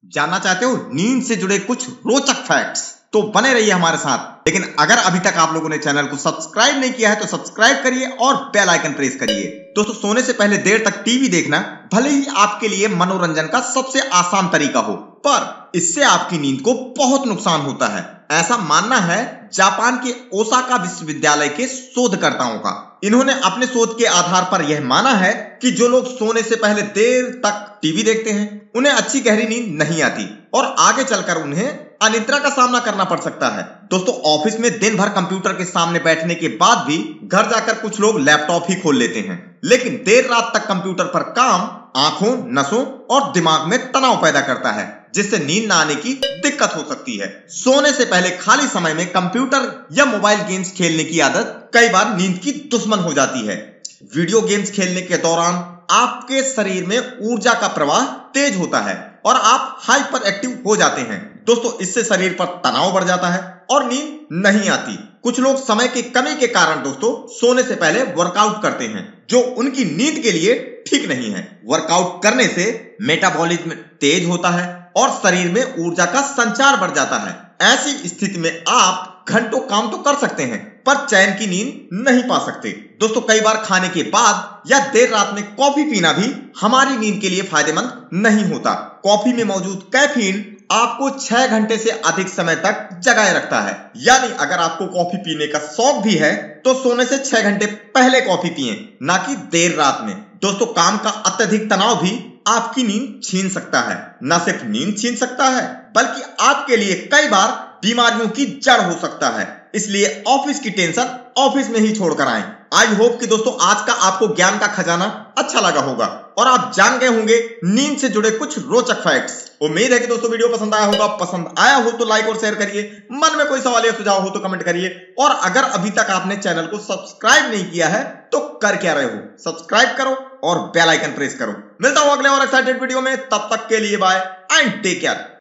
जानना चाहते हो नींद से जुड़े कुछ रोचक फैक्ट्स? तो बने रहिए हमारे साथ। लेकिन अगर अभी तक आप लोगों ने चैनल को सब्सक्राइब नहीं किया है तो सब्सक्राइब करिए और बेल आइकन प्रेस करिए। दोस्तों, सोने से पहले देर तक टीवी देखना भले ही आपके लिए मनोरंजन का सबसे आसान तरीका हो, पर इससे आपकी नींद को बहुत नुकसान होता है। ऐसा मानना है जापान के ओसाका विश्वविद्यालय के शोधकर्ताओं का। इन्होंने अपने शोध के आधार पर यह माना है कि जो लोग सोने से पहले देर तक टीवी देखते हैं उन्हें अच्छी गहरी नींद नहीं आती और आगे चलकर उन्हें अनिद्रा का सामना करना पड़ सकता है। दोस्तों, ऑफिस में दिन भर कंप्यूटर के सामने बैठने के बाद भी घर जाकर कुछ लोग लैपटॉप ही खोल लेते हैं, लेकिन देर रात तक कंप्यूटर पर काम आंखों, नसों और दिमाग में तनाव पैदा करता है, जिससे नींद न आने की दिक्कत हो सकती है। सोने से पहले खाली समय में कंप्यूटर या मोबाइल गेम्स खेलने की आदत कई बार नींद की दुश्मन हो जाती है। वीडियो गेम्स खेलने के दौरान आपके शरीर में ऊर्जा का प्रवाह तेज होता है और आप हाइपर एक्टिव हो जाते हैं। दोस्तों, इससे शरीर पर तनाव बढ़ जाता है और नींद नहीं आती। कुछ लोग समय की कमी के कारण दोस्तों सोने से पहले वर्कआउट करते हैं, जो उनकी नींद के लिए ठीक नहीं है। वर्कआउट करने से मेटाबॉलिज्म तेज होता है और शरीर में ऊर्जा का संचार बढ़ जाता है। ऐसी स्थिति में आप घंटों काम तो कर सकते हैं पर चैन की नींद नहीं पा सकते। दोस्तों, कई बार खाने के बाद या देर रात में कॉफी पीना भी हमारी नींद के लिए फायदेमंद नहीं होता। कॉफी में मौजूद कैफीन आपको 6 घंटे से अधिक समय तक जगाए रखता है। यानी अगर आपको कॉफी पीने का शौक भी है तो सोने से 6 घंटे पहले कॉफी पिएं, ना कि देर रात में। दोस्तों, काम का अत्यधिक तनाव भी आपकी नींद छीन सकता है। न सिर्फ नींद छीन सकता है बल्कि आपके लिए कई बार बीमारियों की जड़ हो सकता है। इसलिए ऑफिस की टेंशन ऑफिस में ही छोड़कर आएं। आई होप कि दोस्तों आज का आपको ज्ञान का खजाना अच्छा लगा होगा और आप जान गए होंगे नींद से जुड़े कुछ रोचक फैक्ट्स। उम्मीद है कि दोस्तों वीडियो पसंद आया होगा। पसंद आया हो तो लाइक और शेयर करिए। मन में कोई सवाल या सुझाव हो तो कमेंट करिए। और अगर अभी तक आपने चैनल को सब्सक्राइब नहीं किया है तो कर क्या रहे हो, सब्सक्राइब करो और बेल आइकन प्रेस करो। मिलता हूं अगले और एक्साइटेड वीडियो में। तब तक के लिए बाय एंड टेक केयर।